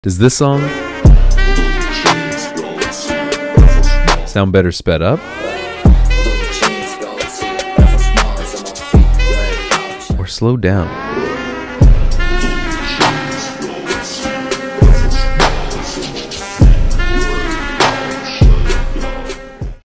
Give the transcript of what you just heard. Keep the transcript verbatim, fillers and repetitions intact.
Does this song sound better sped up? Or slowed down?